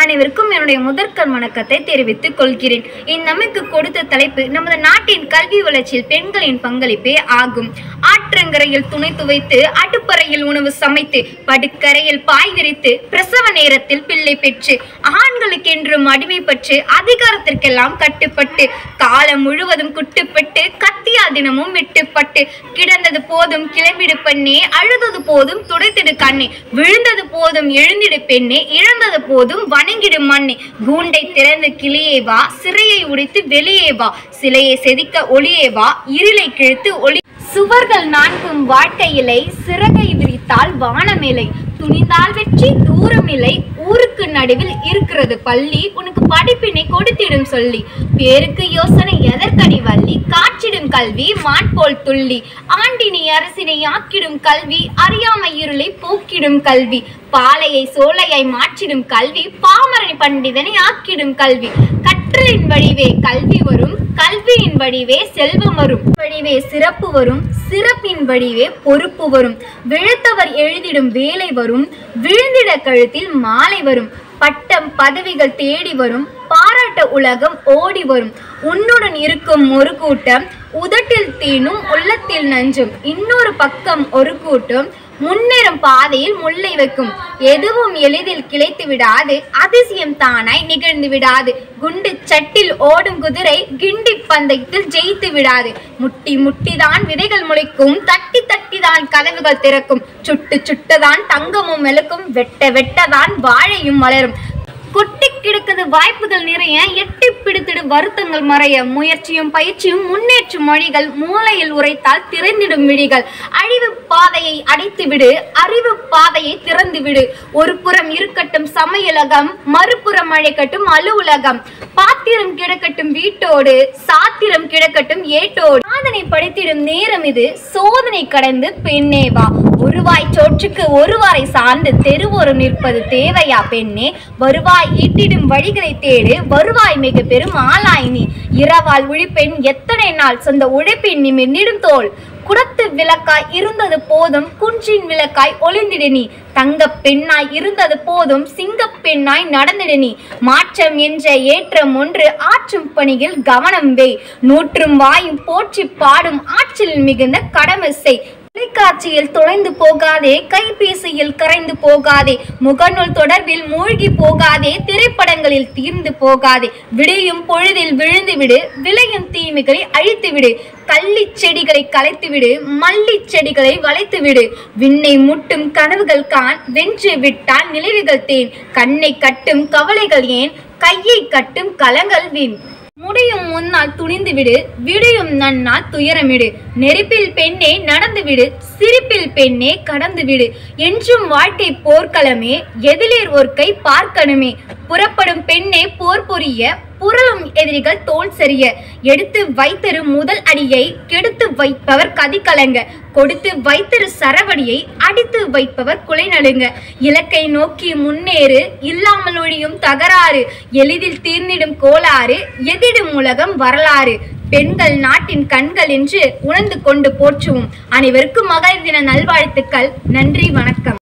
அனைவருக்கும் என்னுடைய முதற்கண் வணக்கத்தை தெரிவித்துக் கொள்கிறேன். இந்நமைக்கு கொடுத்த தலைப்பு நமது நாட்டின் கல்வி வளர்ச்சியில் பெண்களின் பங்களிப்பே ஆகும். ஆற்றங்கரையில் துணை துவைத்து, அடுப்பறையில் உணவு சமைத்து, படுக்கரையில் பாய் விரித்து, பிரசவ நேரத்தில் பிள்ளை பெற்று, ஆண்களுக்கென்றும் அடிமைப்பட்டு, அதிகாரத்திற்கெல்லாம் கட்டுப்பட்டு, காலம் முழுவதும் குட்டுப்பட்டு, கத்தியால் தினமும் வெட்டுப்பட்டு, கிடந்தது போதும் கிளம்பிடு பெண்ணே, அழுதது போதும் துடைத்திடு கண்ணே, விழுந்தது போதும் எழுந்திடு பெண்ணே, இழந்தது போதும் வணங்கிடு மண்ணே, கூண்டை திறந்து கிளியே வா, சிறையை உடைத்து வெளியே வா, சிலையை செதிக்க ஒளியே வா, இருளை கிழித்து ஒளி. சுவர்கள் நான்கும் வாழ்க்கையிலை, சிறகை விரித்தால் வானமில்லை, துணிந்தால் வெற்றி தூரமில்லை, ஊருக்கு நடுவில் இருக்கிறது பள்ளி, உனக்கு படிப்பினை கொடுத்திடும் சொல்லி, பேருக்கு யோசனை எதற்கடி வள்ளி, காற்றிடும் கல்வி மான் போல் துள்ளி, ஆண்டினி அரசினை ஆக்கிடும் கல்வி, அறியாமை இருளை போக்கிடும் கல்வி, பாலையை சோலையை மாற்றிடும் கல்வி, பாமரனை பண்டிதனை ஆக்கிடும் கல்வி, கற்றலின் வடிவே கல்வி வரும், கல்வியின் வடிவே செல்வம் வரும், வடிவே சிறப்பு வரும், சிறப்பின் வடிவே பொறுப்பு வரும், விழுத்தவர் எழுதிடும் வேலை வரும், விழுந்திட கழுத்தில் மாலை வரும், பட்டம் பதவிகள் தேடி வரும், பாராட்ட உலகம் ஓடி வரும், உன்னுடன் இருக்கும் ஒரு கூட்டம் உதட்டில் தீனும் உள்ளத்தில் நஞ்சும், இன்னொரு பக்கம் ஒரு கூட்டம் முன்னேறும் பாதையில் முல்லை வைக்கும், எதுவும் எளிதில் கிளைத்து விடாது, அதிசயம் தானாய் நிகழ்ந்து விடாது, குண்டு சட்டில் ஓடும் குதிரை கிண்டி பந்தயத்தில் ஜெயித்து விடாது, முட்டி முட்டிதான் விதைகள் முளைக்கும், தட்டி தட்டிதான் கதவுகள் திறக்கும், சுட்டு சுட்டதான் தங்கமும் மெழுக்கும், வெட்ட வெட்டதான் வாழையும் வளரும், கொட்டி கிடக்குது வாய்ப்புகள் நிறைய, எட்டி பிடித்திடு வருத்தங்கள் மறைய, முயற்சியும் பயிற்சியும் முன்னேற்றும் மொழிகள், மூளையில் உரைத்தால் திறந்திடும் விழிகள், அழிவு பாதையை அடைத்துவிடு, அறிவு பாதையை திறந்து விடு, ஒரு புறம் இருக்கட்டும் சமையலகம், மறுபுறம் அழைக்கட்டும் அலுவலகம், பாத்திரம் கிடக்கட்டும் வீட்டோடு, சாத்திரம் கிடக்கட்டும் ஏட்டோடு, சாதனை படைத்திடும் நேரம் இது, சோதனை கடந்து பெண்ணேவா, ஒருவாய் சோற்றுக்கு ஒருவாரை சார்ந்து தெருவோரம் நிற்பது தேவையா பெண்ணே, வருவாய் ஈட்டிடும் வழிகளை தேடு, வருவாய் மிக பெரும் ஆளாய் நீ, இரவால் உழைப்பெண் எத்தனை நாள் சொந்த உழைப்பின் நிமிர்ந்திடும் தோல், குடத்து விளக்காய் இருந்தது போதும் குன்றின் விளக்காய் ஒளிந்திடு நீ, தங்க பெண்ணாய் இருந்தது போதும் சிங்க பெண்ணாய் நடந்திடு நீ, மாற்றம் என்ற ஏற்றம் ஒன்று ஆற்றும் பணியில் கவனம் வை, நூற்றும் வாயும் போற்றி பாடும் ஆற்றில் மிகுந்த கடமை செய், தொலைக்காட்சியில் தொலைந்து போகாதே, கைபேசியில் கரைந்து போகாதே, முகநூல் தொடர்பில் மூழ்கி போகாதே, திரைப்படங்களில் தீர்ந்து போகாதே, விடியும் பொழுதில் விழுந்து விடு, விளையும் தீமைகளை அழித்து விடு, கள்ளி செடிகளை கலைத்து விடு, மல்லி செடிகளை வளைத்து விடு, விண்ணை முட்டும் கனவுகள் காண், வென்று விட்டால் நிலைவுகள் தேன், கண்ணை கட்டும் கவலைகள் ஏன், கையை கட்டும் கலங்கள் வீண், முடியும் முன்னால் துணிந்து விடு, விடியும் நன்னால் துயரமிடு, நெருப்பில் பெண்ணே நடந்து விடு, சிரிப்பில் பெண்ணே கடந்து விடு, என்றும் வாழ்க்கை போர்க்களமே, எதிலேர் ஒரு கை பார்க்கணுமே, புறப்படும் பெண்ணே போர் புரிய, புரளும் எதிரிகள் தோல் சரிய, எடுத்து வைத்தரு முதல் அடியை கெடுத்து வைப்பவர் கதி கலங்க, கொடுத்து வைத்தரு சரவடியை அடித்து வைப்பவர் குலை நடுங்க, இலக்கை நோக்கி முன்னேறு, இல்லாமல் ஒழியும் தகராறு, எளிதில் தீர்ந்திடும் கோளாறு, எதிடும் உலகம் வரலாறு, பெண்கள் நாட்டின் கண்கள் என்று உணர்ந்து கொண்டு போற்றுவோம். அனைவருக்கும் மகளிர் தின நல்வாழ்த்துக்கள். நன்றி, வணக்கம்.